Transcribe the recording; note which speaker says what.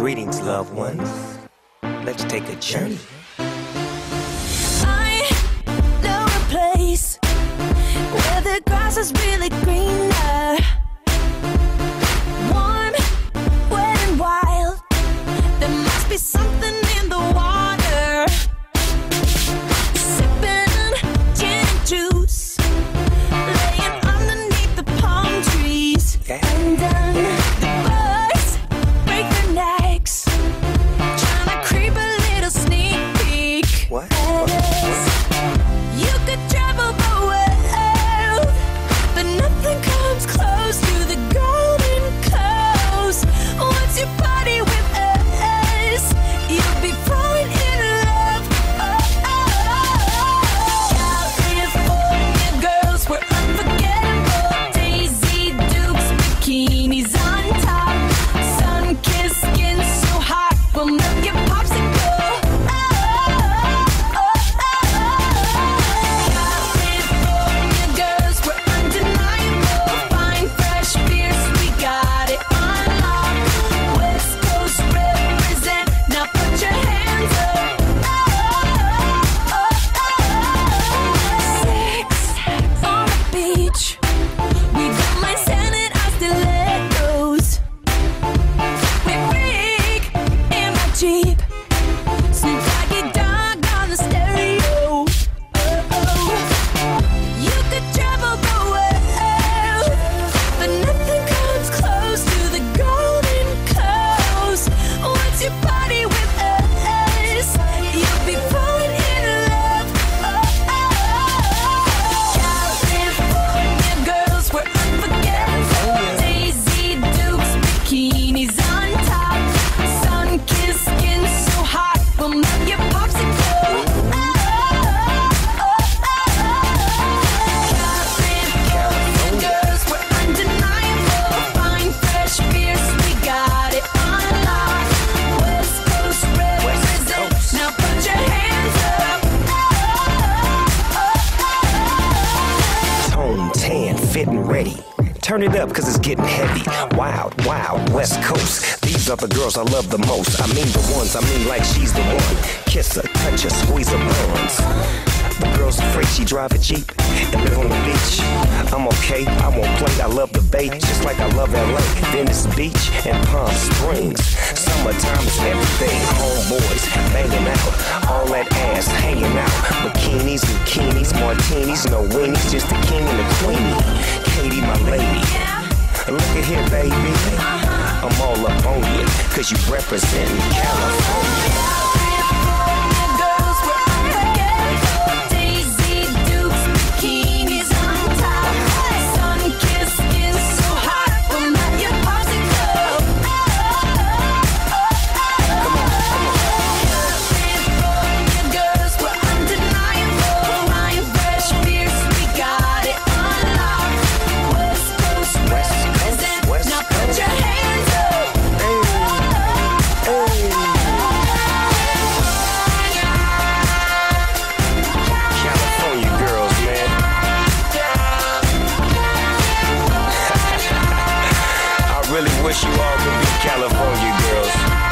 Speaker 1: Greetings, loved ones. Let's take a journey.
Speaker 2: I know a place where the grass is really greener. Warm, wet and wild. There must be something in the water. Sipping gin and juice, laying underneath the palm trees. And the birds break their necks, trying to creep a little sneak peek.
Speaker 1: What?
Speaker 2: You could travel the world, but nothing comes close to the Golden Coast. Once you party with us, you'll be falling in love. California girls were unforgettable. Daisy Dukes, bikinis on top, sun-kissed skin so hot, we'll melt your popsicle. California girls were undeniable. Fine, fresh beers, we got it on lock. West Coast represent, now put your hands up. Sex on the beach, we don't mind selling our stilettos. We freak in my Jeep, Snoop Doggy Dogg on the stereo. You could travel the world, but nothing comes close to the Golden Coast. Once you party with us, you'll be falling in love. California girls were unforgettable. Daisy Dukes, bikinis on top, sun-kissed skin so hot, we'll melt your popsicle. California girls were undeniable. Fine, fresh beers, we got it on lock. West Coast represent, now put your hands up.
Speaker 1: Tone, tan, fit and ready. Turn it up, cause it's getting heavy. Wild, wild, West Coast. These are the girls I love the most. I mean the ones, I mean like she's the one. Kiss her, touch her, squeeze her buns. The girl's afraid she drive a Jeep and live on the beach. I'm okay, I won't play, I love the bay, just like I love LA, Venice Beach, and Palm Springs. Summertime is everything, homeboys banging out, all that ass hanging out. Bikinis, bikinis, martinis, no weenies, just the king and the queenie. Katie, my lady, look at here, baby. I'm all up on you, cause you represent California.
Speaker 2: Girls were unforgettable. Daisy Dukes, bikinis on top, sun-kissed skin so hot, we'll melt your popsicle. California girls were undeniable. Fine, fresh beers, we got it on lock. West Coast represent, now put your hands up.
Speaker 1: California girls, man. I really wish you all could be California girls.